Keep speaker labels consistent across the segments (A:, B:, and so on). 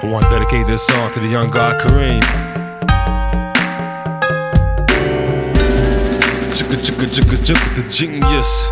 A: I want to dedicate this song to the young god Kareem. Chicka chicka chicka chicka the genius.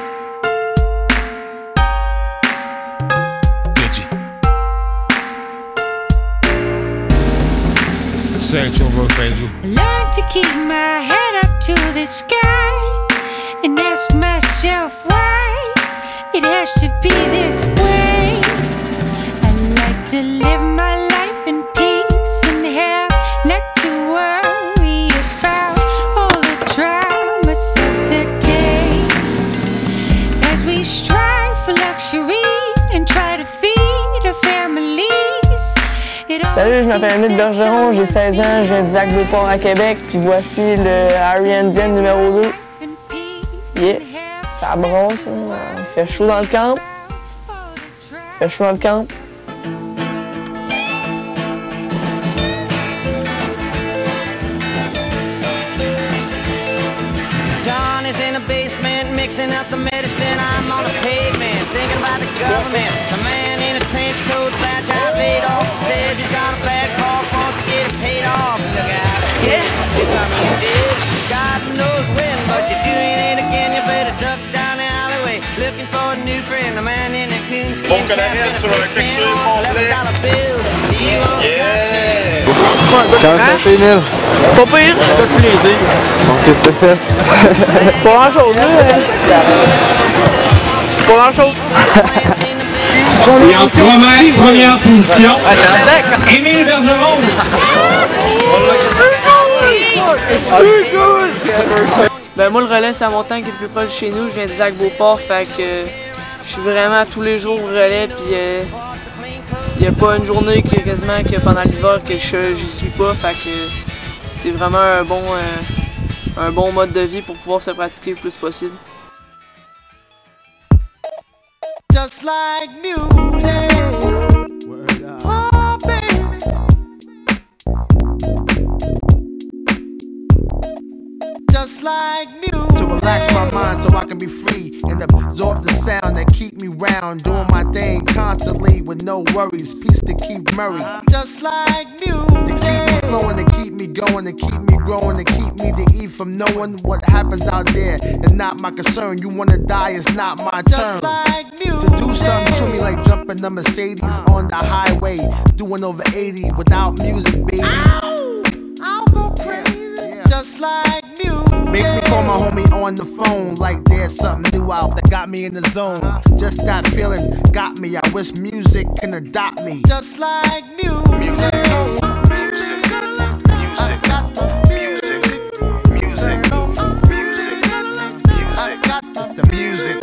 A: Central Roof Angel.
B: Learn to keep my head up to the sky and ask myself why it has to be this way. I like to live my life in peace and have not to worry about all the dramas of the day. As we strive for luxury and try to feed our families.
C: Salut, je m'appelle Emile Bergeron, j'ai 16 ans, je viens du lac Beauport à Québec, puis voici le Irie Indians numéro 2. Yeah, ça brosse, hein? Il fait chaud dans le camp. Il fait chaud dans le camp.
D: John is in the basement, mixing up the medicine. I'm on the pavement, thinking about the government. The man in a trench coat, flat job laid off. Says he's got a flag call, wants to get it paid off. Look out, yeah, it's something you did. God knows when, but you're doing it again. You better duck down the alleyway, looking for a new friend. The man in the coonskin cap and a $11 bill. Do you want
E: Yeah!
F: Comment ça fait, Emile?
C: Pas pire!
F: Ça fait plaisir. Bon, qu'est-ce que t'as fait?
C: Pas grand-chose, là. Pas grand-chose.
G: Et en 3 mètres, première position, Emile Bergeron.
C: Ben moi, le relais, c'est la montagne qui est le plus proche de chez nous. Je viens du lac Beauport, fait que je suis vraiment tous les jours au relais, puis il n'y a pas une journée que quasiment que pendant l'hiver que j'y suis pas, fait que c'est vraiment un bon mode de vie pour pouvoir se pratiquer le plus possible.
D: just like music? Oh, baby. Just like music. To relax my mind so I can be free and absorb the sound that keep me round, doing my thing constantly with no worries. Peace to keep Murray. Just like music. To keep me flowing, to keep me going, to keep me growing, to keep me to eat from knowing what happens out there. It's not my concern. You wanna die, it's not my turn. Just like music. To do something to me like jumping the Mercedes on the highway, doing over 80 without music, baby. Ow! I'll go crazy. Yeah. Just like music. Make me call my homie on the phone like there's something new out that got me in the zone. Just that feeling got me. I wish music can adopt me. Just like music. Music. It's the music.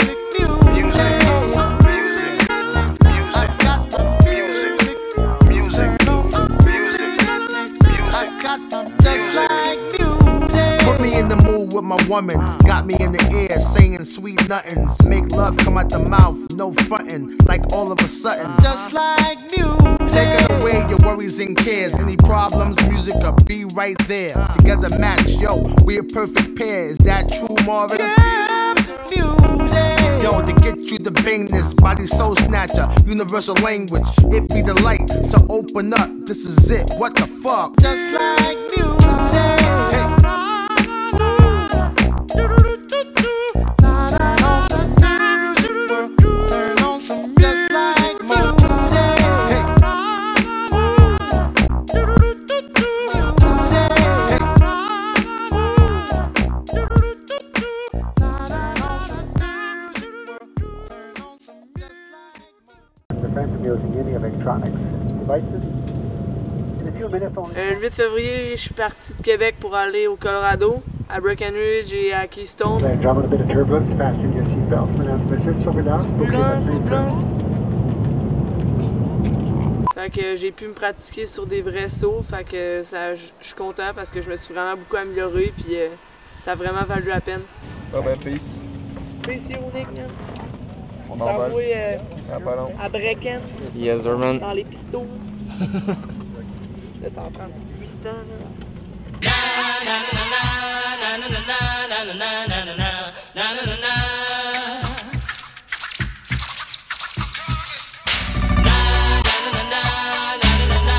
D: Put me in the mood with my woman, got me in the ear saying sweet nothings. Make love come out the mouth, no frontin', like all of a sudden. Just like music. Taking away your worries and cares. Any problems, music will be right there. Together match, yo, we a perfect pair. Is that true, Marvin? Yeah, music. Yo, to get you to bang this body soul snatcher, universal language, it be the light, so open up, this is it, what the fuck? Just like music. Hey.
C: Le 8 février, je suis parti de Québec pour aller au Colorado, à Breckenridge et à Keystone. C'est blanc. Fait que j'ai pu me pratiquer sur des vrais sauts, fait que ça, je suis content parce que je me suis vraiment beaucoup amélioré puis ça a vraiment valu la peine.
F: Ah ben peace.
C: Peace you, Nick, man. On s'est envoyé à Brecken.
F: Yes, sir, man.
C: Dans les pistons. Là, ça va prendre 8 ans. Là.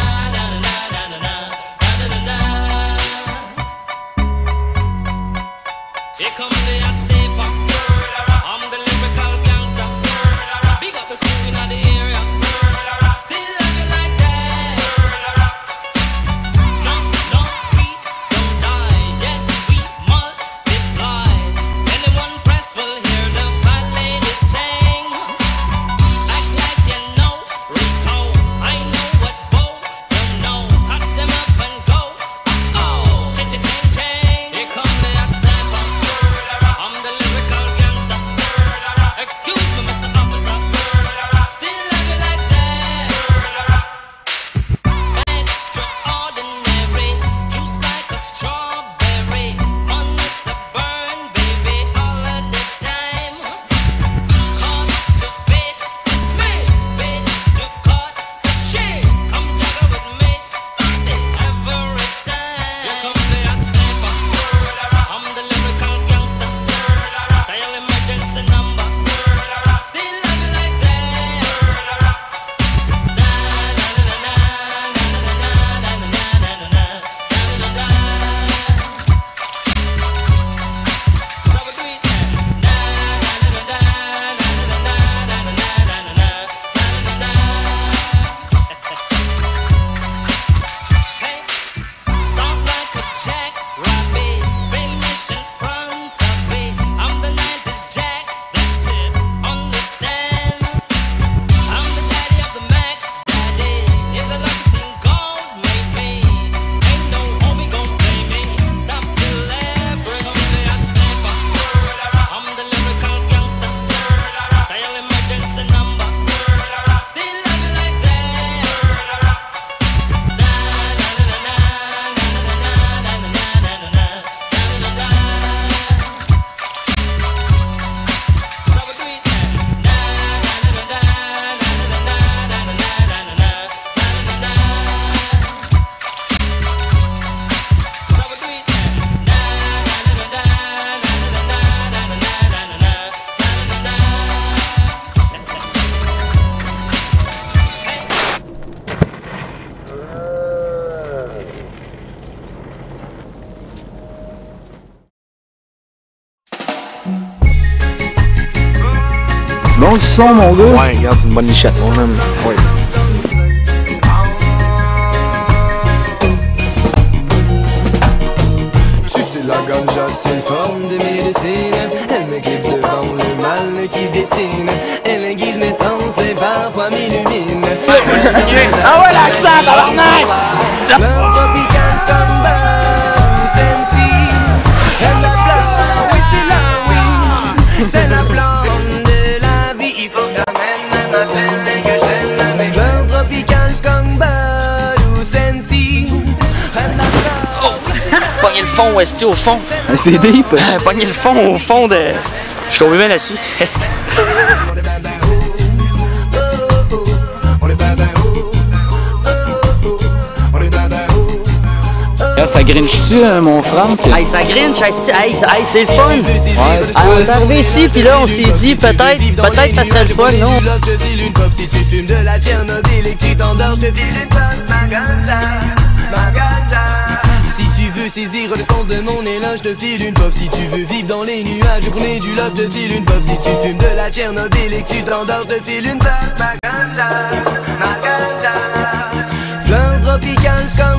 E: bon du son, mon gars?
H: Ouais, regarde, c'est une bonne lichette, mon homme. Ouais.
I: Tu sais, la ganja, c'est une forme de médecine. Elle m'éclipse devant le mal qui se dessine. Elle aiguise mes sens et parfois m'illumine.
C: Ah ouais, l'accent, tabarnak!
I: Fleur tropicale, comme celle-ci. Elle la fleur, oui, c'est la oui. C'est la plante de la vie. Il faut que j'amène ma peine et que j'aime mes fleurs tropicales, comme celle-ci. Elle la fleur.
J: Pogner le fond, Westy, au fond.
E: C'est deep.
J: Pogner le fond au fond de... Je suis tombé bien assis.
E: Ça grinche-tu, mon Franck?
J: Hey, ça grinche, hey, c'est le fun. Ouais, on est arrivé ici, puis là, on s'est dit, peut-être ça serait le fun, non?
I: Je te file une puff si tu fumes de la Tchernobyl et que tu t'endors, je te file une puff, ma ganja. Si tu veux saisir le sens de mon élan, je te file une puff. Si tu veux vivre dans les nuages et brûler du love, je te file une puff. Si tu fumes de la Tchernobyl et que tu t'endors, je te file une puff, ma ganja. Fleur tropicale, comme